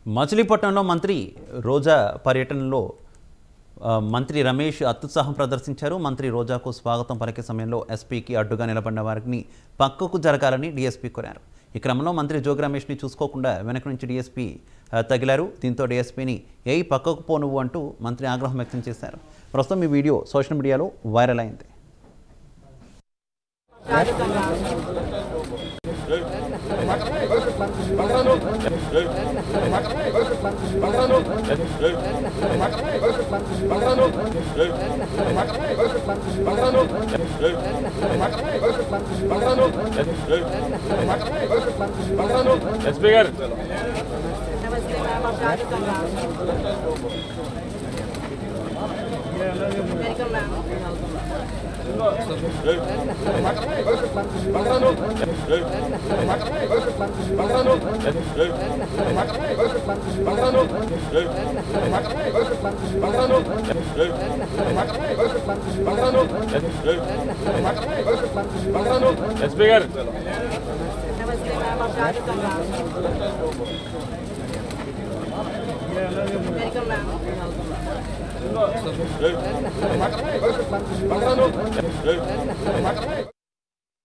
మచిలీపట్నంలో మంత్రి రోజా పర్యటనలో మంత్రి రమేష్ అత్యుత్సాహం ప్రదర్శించారు. మంత్రి రోజాకు స్వాగతం పలికే సమయంలో ఎస్పీకి అడ్డుగా నిలబడిన వారిని పక్కకు జరగాలని డీఎస్పీ కోరారు. ఈ క్రమంలో మంత్రి జోగి రమేష్ని చూసుకోకుండా వెనక నుంచి డీఎస్పీ తగిలారు. దీంతో డీఎస్పీని పక్కకు పోనువ్వు అంటూ మంత్రి ఆగ్రహం వ్యక్తం చేశారు. ప్రస్తుతం ఈ వీడియో సోషల్ మీడియాలో వైరల్ అయింది. ఎస్పీ గారు ఎస్పీ గారు